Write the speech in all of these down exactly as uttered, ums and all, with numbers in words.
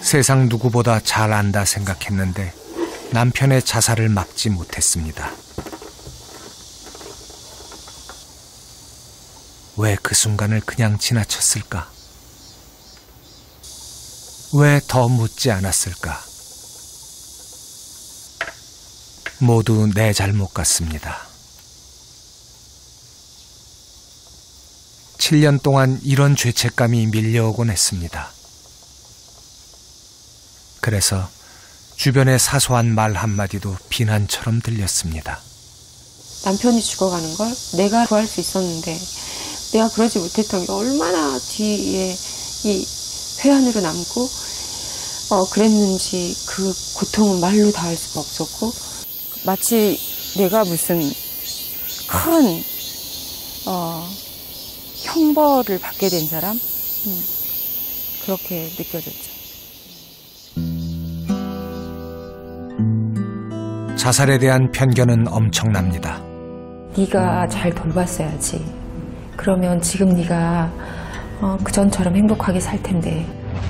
세상 누구보다 잘 안다 생각했는데 남편의 자살을 막지 못했습니다. 왜 그 순간을 그냥 지나쳤을까? 왜 더 묻지 않았을까? 모두 내 잘못 같습니다. 칠 년 동안 이런 죄책감이 밀려오곤 했습니다. 그래서 주변의 사소한 말 한마디도 비난처럼 들렸습니다. 남편이 죽어가는 걸 내가 구할 수 있었는데 내가 그러지 못했던 게 얼마나 뒤에 이 회한으로 남고 어, 그랬는지 그 고통은 말로 다 할 수가 없었고 마치 내가 무슨 큰 어, 형벌을 받게 된 사람? 음, 그렇게 느껴졌죠. 자살에 대한 편견은 엄청납니다. 네가 잘 돌봤어야지. 그러면 지금 네가 어, 그전처럼 행복하게 살 텐데.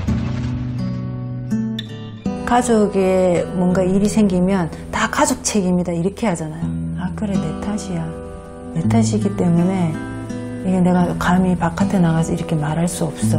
가족에 뭔가 일이 생기면 다 가족 책임이다 이렇게 하잖아요. 아 그래 내 탓이야. 내 탓이기 때문에 이게 내가 감히 바깥에 나가서 이렇게 말할 수 없어.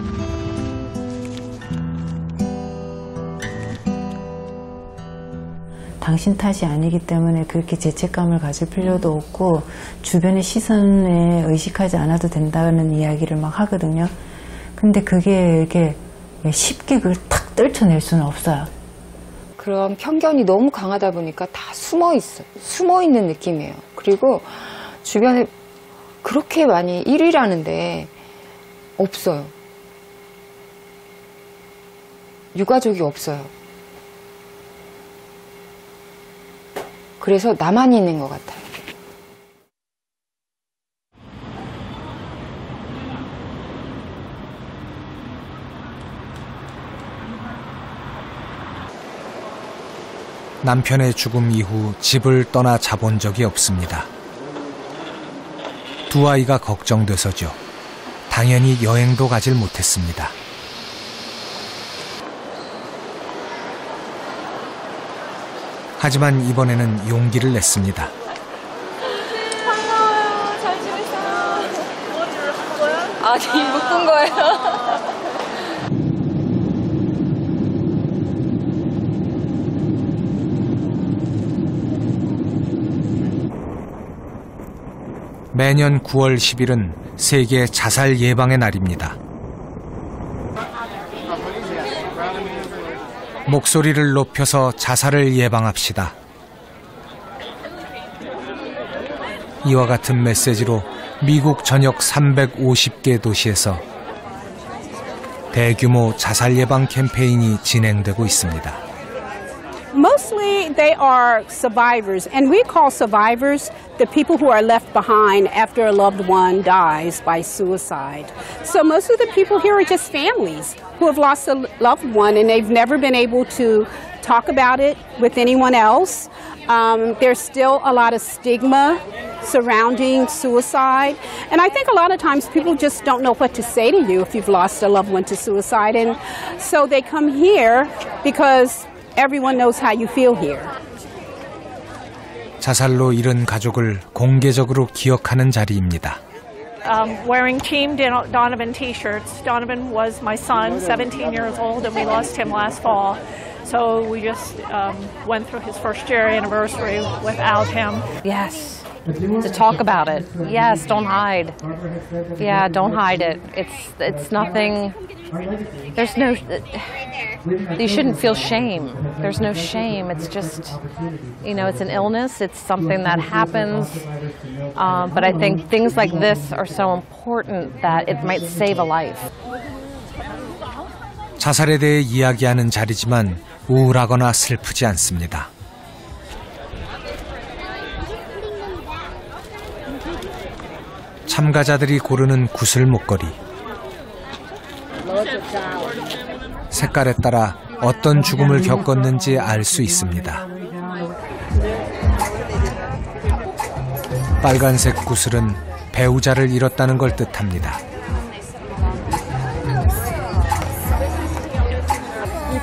당신 탓이 아니기 때문에 그렇게 죄책감을 가질 필요도 없고 주변의 시선에 의식하지 않아도 된다는 이야기를 막 하거든요. 근데 그게 이렇게 쉽게 그걸 탁 떨쳐낼 수는 없어요. 그런 편견이 너무 강하다 보니까 다 숨어 있어요. 숨어 있는 느낌이에요. 그리고 주변에 그렇게 많이 일 위라는데 없어요. 유가족이 없어요. 그래서 나만 있는 것 같아요. 남편의 죽음 이후 집을 떠나 자본 적이 없습니다. 두 아이가 걱정돼서죠. 당연히 여행도 가질 못했습니다. 하지만 이번에는 용기를 냈습니다. 반가워요. 잘 지냈어요. 무엇을 한 거야? 아니, 묶은 거예요. 매년 구월 십일은 세계 자살 예방의 날입니다. 목소리를 높여서 자살을 예방합시다. 이와 같은 메시지로 미국 전역 삼백오십 개 도시에서 대규모 자살 예방 캠페인이 진행되고 있습니다. Mostly they are survivors, and we call survivors the people who are left behind after a loved one dies by suicide. So most of the people here are just families who have lost a loved one and they've never been able to talk about it with anyone else. Um, there's still a lot of stigma surrounding suicide, and I think a lot of times people just don't know what to say to you if you've lost a loved one to suicide, and so they come here because everyone knows how you feel here. 자살로 잃은 가족을 공개적으로 기억하는 자리입니다. Um, wearing Team Donovan t-shirts. Donovan was my son, seventeen years old, and we lost him last fall. So we just um, went through his first year anniversary without him. Yes. To talk about it. Yes, don't hide. Yeah, don't hide it. It's it's nothing. There's no. You shouldn't feel shame. There's no shame. It's just, you know, it's an illness. It's something that happens. Um, but I think things like this are so important that it might save a life. 자살에 대해 이야기하는 자리지만 우울하거나 슬프지 않습니다. 참가자들이 고르는 구슬 목걸이. 색깔에 따라 어떤 죽음을 겪었는지 알 수 있습니다. 빨간색 구슬은 배우자를 잃었다는 걸 뜻합니다.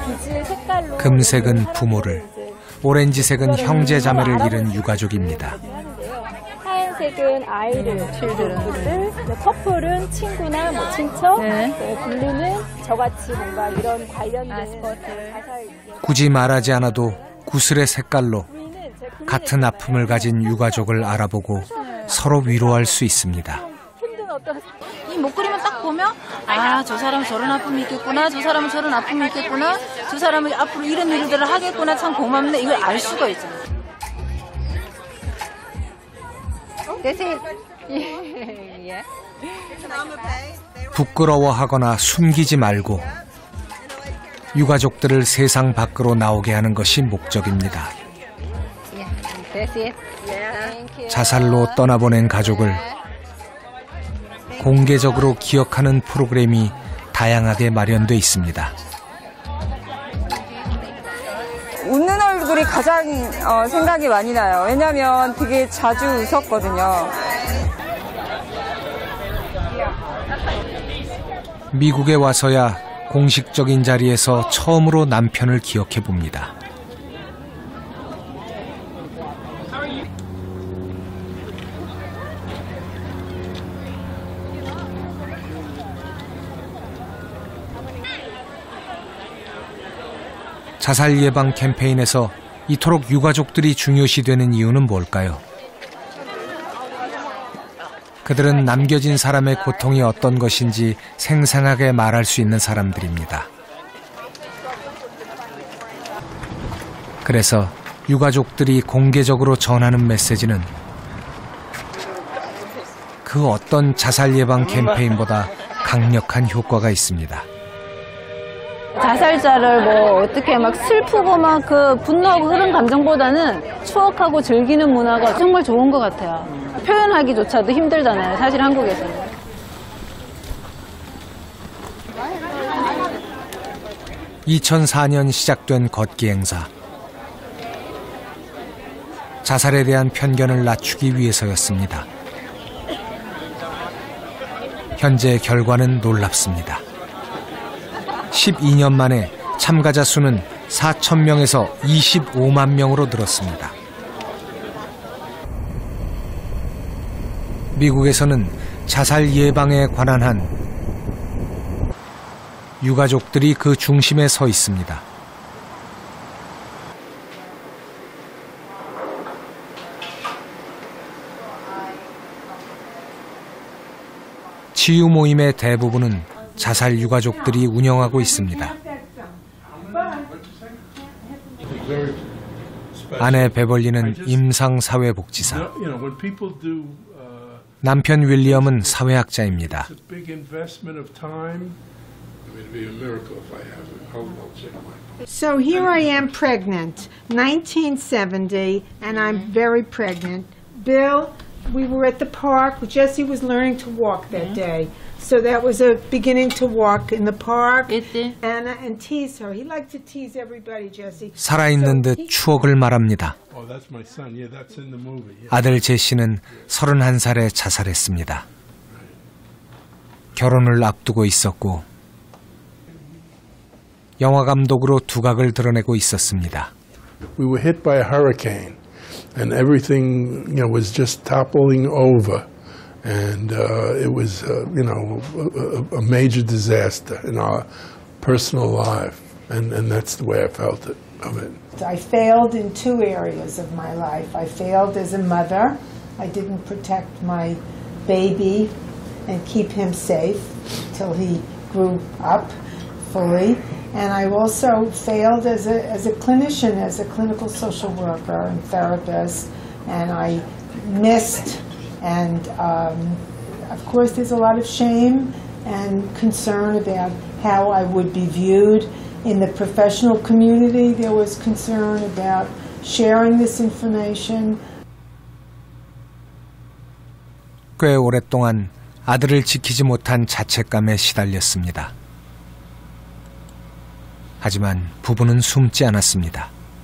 금색은 부모를, 오렌지색은 형제 자매를 잃은 유가족입니다. 하얀색은 아이를, 칠드들, 퍼플은 친구나 뭐 친척, 네. 네, 블루는 저같이 뭔가 이런 관련된 자살. 굳이 말하지 않아도 구슬의 색깔로 같은 아픔을 가진 유가족을 알아보고 서로 위로할 수 있습니다. 이 목걸이만 딱 보면 아, 저 사람은 저런 아픔이 있겠구나, 저 사람은 저런 아픔이 있겠구나, 저 사람은 앞으로 이런 일들을 하겠구나, 참 고맙네, 이걸 알 수가 있잖아요. 부끄러워하거나 숨기지 말고 유가족들을 세상 밖으로 나오게 하는 것이 목적입니다. 자살로 떠나보낸 가족을 공개적으로 기억하는 프로그램이 다양하게 마련돼 있습니다. 웃는 얼굴이 가장 어, 생각이 많이 나요. 왜냐하면 되게 자주 웃었거든요. 미국에 와서야 공식적인 자리에서 처음으로 남편을 기억해 봅니다. 자살 예방 캠페인에서 이토록 유가족들이 중요시되는 이유는 뭘까요? 그들은 남겨진 사람의 고통이 어떤 것인지 생생하게 말할 수 있는 사람들입니다. 그래서 유가족들이 공개적으로 전하는 메시지는 그 어떤 자살 예방 캠페인보다 강력한 효과가 있습니다. 자살자를 뭐 어떻게 막 슬프고 막 그 분노하고 그런 감정보다는 추억하고 즐기는 문화가 정말 좋은 것 같아요. 표현하기조차도 힘들잖아요, 사실 한국에서는. 이천사 년 시작된 걷기 행사. 자살에 대한 편견을 낮추기 위해서였습니다. 현재 결과는 놀랍습니다. 십이 년 만에 참가자 수는 사천 명에서 이십오만 명으로 늘었습니다. 미국에서는 자살 예방에 관한 한 유가족들이 그 중심에 서 있습니다. 치유 모임의 대부분은 자살 유가족들이 운영하고 있습니다. 아내 베벌리는 임상사회복지사, 남편 윌리엄은 사회학자입니다. So here I am pregnant, nineteen seventy, and I'm very pregnant. Bill, we were at the park. Jesse was learning to walk that day. So that was a beginning to walk in the park and, and tease her. He liked to tease everybody, Jesse. 살아있는 듯 추억을 말합니다. 아들 제시는 서른한 살에 자살했습니다. 결혼을 앞두고 있었고 영화 감독으로 두각을 드러내고 있었습니다. We were hit by a hurricane and everything, you know, was just toppling over. And uh, it was, uh, you know, a, a major disaster in our personal life. And, and that's the way I felt it, of it. I failed in two areas of my life. I failed as a mother. I didn't protect my baby and keep him safe till he grew up fully. And I also failed as a, as a clinician, as a clinical social worker and therapist. And I missed. And um, of course there's a lot of shame and concern about how I would be viewed in the professional community. There was concern about sharing this information. 꽤 오랫동안 아들을 지키지 못한 자책감에 시달렸습니다. 하지만 부부는 숨지 않았습니다.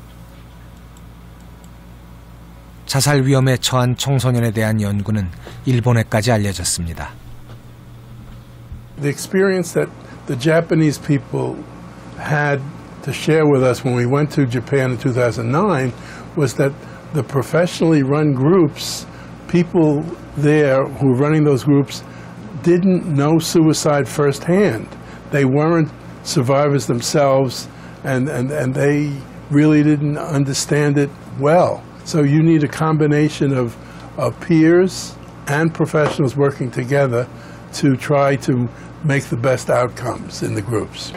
자살 위험에 처한 청소년에 대한 연구는 일본에까지 알려졌습니다. The experience that the Japanese people had to share with us when we went to Japan in two thousand nine was that the professionally run groups, people there who were running those groups didn't know suicide firsthand. They weren't survivors themselves, and, and, and they really didn't understand it well. So you need a combination of, of peers and professionals working together to try to make the best outcomes in the groups.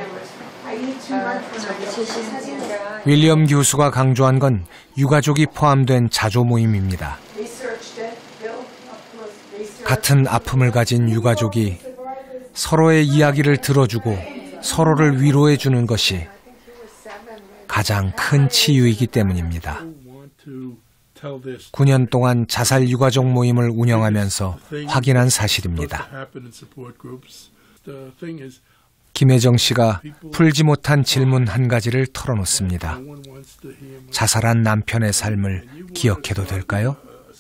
윌리엄 교수가 강조한 건 유가족이 포함된 자조 모임입니다. 같은 아픔을 가진 유가족이 서로의 이야기를 들어주고 서로를 위로해주는 것이 가장 큰 치유이기 때문입니다. 구 년 동안 자살 유가족 모임을 운영하면서 확인한 사실입니다. 김혜정 씨가 풀지 못한 질문 한 가지를 털어놓습니다. 자살한 남편의 삶을 기억해도 될까요?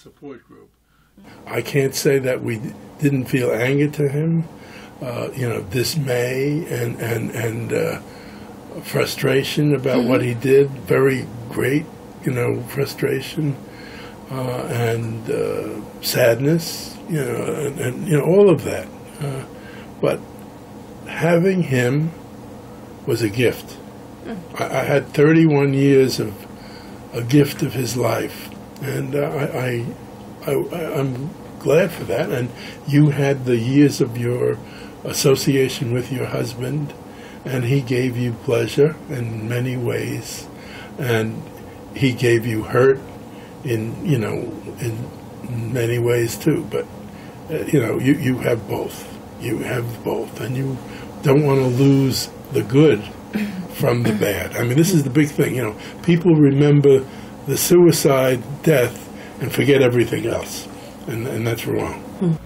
I can't say that we didn't feel anger to him, uh, you know, dismay and and and uh, frustration about what he did. Very great, you know, frustration uh, and uh, sadness, you know, and, and you know all of that. Uh, but having him was a gift. I, I had thirty-one years of a gift of his life, and uh, I, I, I, I'm glad for that. And you had the years of your association with your husband, and he gave you pleasure in many ways, and he gave you hurt in, you know, in many ways too. But uh, you know, you, you have both. You have both, and you don't want to lose the good from the bad. I mean, this is the big thing. You know, people remember the suicide, death, and forget everything else, and, and that's wrong.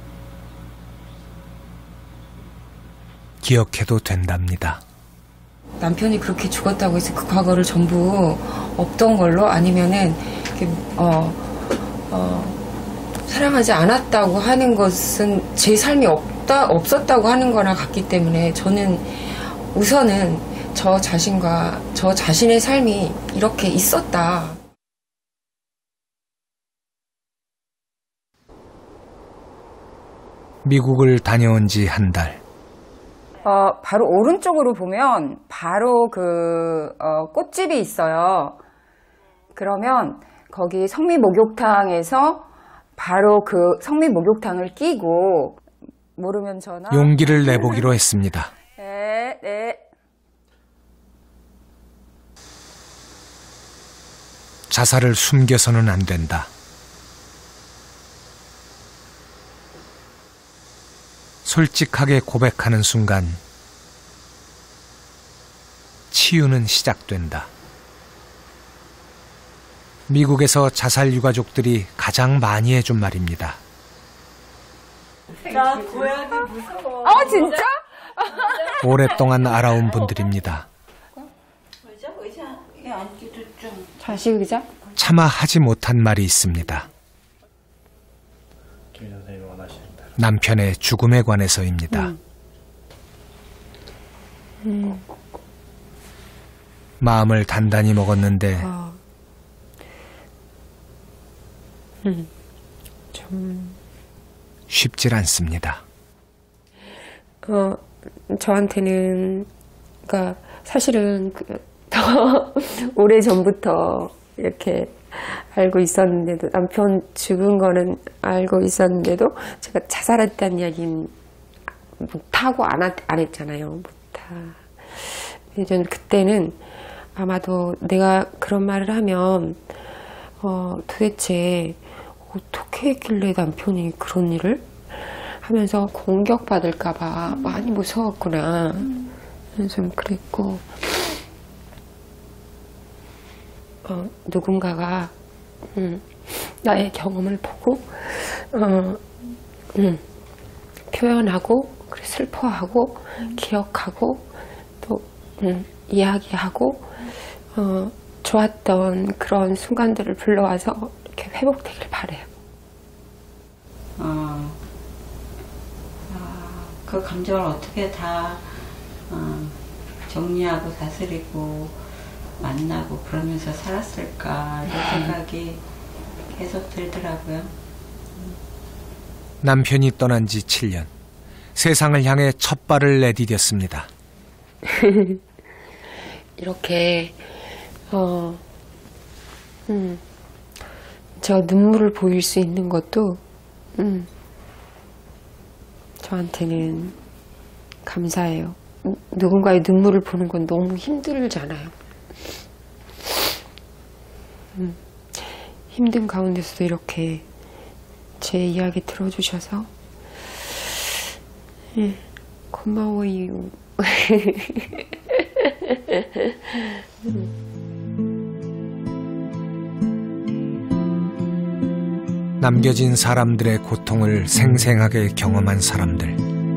기억해도 된답니다. 남편이 그렇게 죽었다고 해서 그 과거를 전부 없던 걸로 아니면은 이렇게 어, 어, 사랑하지 않았다고 하는 것은 제 삶이 없다 없었다고 하는 거나 같기 때문에 저는 우선은 저 자신과 저 자신의 삶이 이렇게 있었다. 미국을 다녀온 지 한 달. 어, 바로 오른쪽으로 보면 바로 그 어, 꽃집이 있어요. 그러면 거기 성미 목욕탕에서 바로 그 성미 목욕탕을 끼고 모르면 전화. 용기를 내보기로 했습니다. 네, 네. 자살을 숨겨서는 안 된다. 솔직하게 고백하는 순간 치유는 시작된다. 미국에서 자살 유가족들이 가장 많이 해준 말입니다. 나 고양이 무서워. 아, 진짜? 오랫동안 알아온 분들입니다. 의자? 의자에 앉기도 좀. 자식 의자? 차마 하지 못한 말이 있습니다. 김 선생님이 원하시는 대로. 남편의 죽음에 관해서입니다. 음. 음. 마음을 단단히 먹었는데 어. 음. 좀 쉽질 않습니다. 어, 저한테는 그러니까 사실은 그, 더 오래 전부터 이렇게 알고 있었는데도 남편 죽은 거는 알고 있었는데도 제가 자살했다는 이야기는 못하고 안, 하, 안 했잖아요. 못하. 저는 그때는 아마도 내가 그런 말을 하면 어, 도대체 어떻게 했길래 남편이 그런 일을 하면서 공격받을까봐 많이 무서웠구나. 좀 그랬고 어, 누군가가 음, 나의 경험을 보고 어, 음, 표현하고 그래, 슬퍼하고 기억하고 또 음, 이야기하고 어, 좋았던 그런 순간들을 불러와서 이렇게 회복되길 바래요. 어, 아, 그 감정을 어떻게 다 어, 정리하고 다스리고 만나고 그러면서 살았을까 이런 생각이 계속 들더라고요. 남편이 떠난 지 칠 년. 세상을 향해 첫 발을 내디뎠습니다. 이렇게 어, 음, 저 눈물을 보일 수 있는 것도 음, 저한테는 감사해요. 누군가의 눈물을 보는 건 너무 힘들잖아요. 음, 힘든 가운데서도 이렇게 제 이야기 들어주셔서 예, 고마워요. 남겨진 사람들의 고통을 생생하게 경험한 사람들.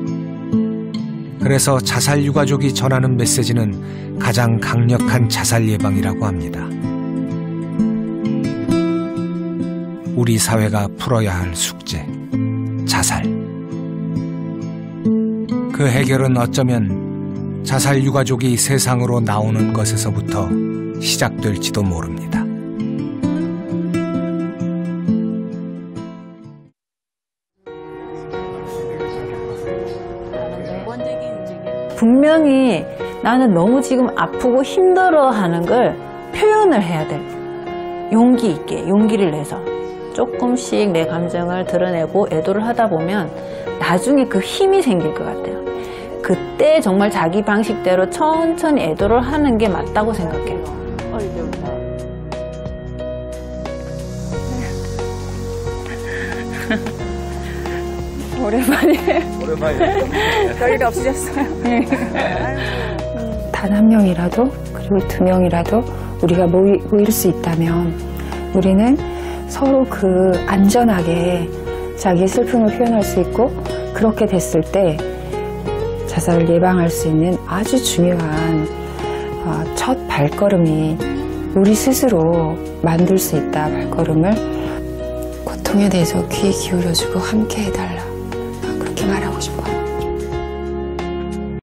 그래서 자살 유가족이 전하는 메시지는 가장 강력한 자살 예방이라고 합니다. 우리 사회가 풀어야 할 숙제, 자살. 그 해결은 어쩌면 자살 유가족이 세상으로 나오는 것에서부터 시작될지도 모릅니다. 분명히 나는 너무 지금 아프고 힘들어하는 걸 표현을 해야 돼. 용기 있게, 용기를 내서 조금씩 내 감정을 드러내고 애도를 하다 보면 나중에 그 힘이 생길 것 같아요. 그때 정말 자기 방식대로 천천히 애도를 하는 게 맞다고 생각해요. 오랜만에. 오랜만에. 별일 없으셨어요? 단 한 명이라도 그리고 두 명이라도 우리가 모이, 모일 수 있다면 우리는 서로 그 안전하게 자기의 슬픔을 표현할 수 있고 그렇게 됐을 때 자살을 예방할 수 있는 아주 중요한 첫 발걸음이 우리 스스로 만들 수 있다. 발걸음을 고통에 대해서 귀 기울여주고 함께 해달라. 그렇게 말하고 싶어요.